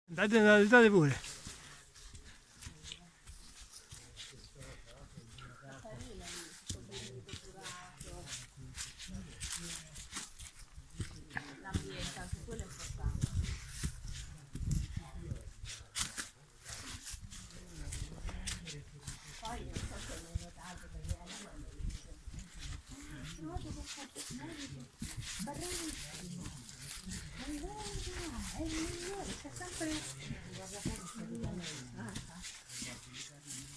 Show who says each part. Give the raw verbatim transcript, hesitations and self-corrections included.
Speaker 1: Andate, andate pure.
Speaker 2: L'ambiente, anche quello è importante. Poi non so se l'hai notato perché è la trovato questo merito bravissimo, è vero, è il migliore, c'è sempre guarda come sta di